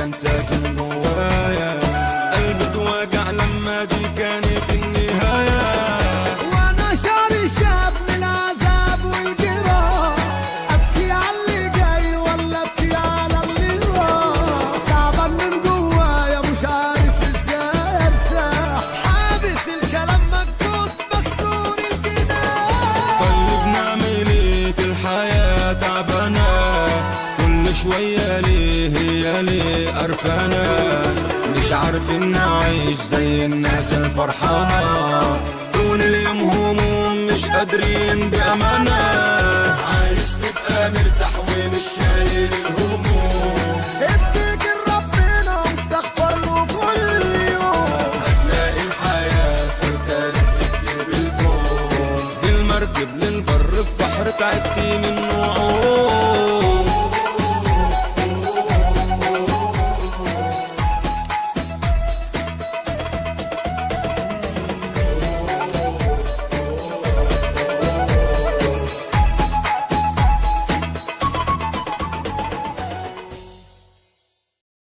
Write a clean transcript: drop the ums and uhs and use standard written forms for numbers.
كان ساكن جوايا، قلبي اتوجع لما دي كانت النهاية. وانا شعري شاب من العذاب والجراح، ابكي على اللي جاي ولا ابكي على اللي راح، تعبان من جوايا مش عارف ازاي ارتاح، حابس الكلام مكتوب مكسور الجناح. طيب نعمل ايه في الحياة تعبانة، كل شوية ليه هي ليه قرفانة، مش عارفين نعيش زي الناس الفرحانة، طول اليوم هموم مش قادرين بأمانة. عايز تبقى مرتاح ومش شايل الهموم، افتكر ربنا واستغفر له كل يوم، هتلاقي الحياة سلكة رزق كتير بالكون. دي المركب للبر في بحر تعبت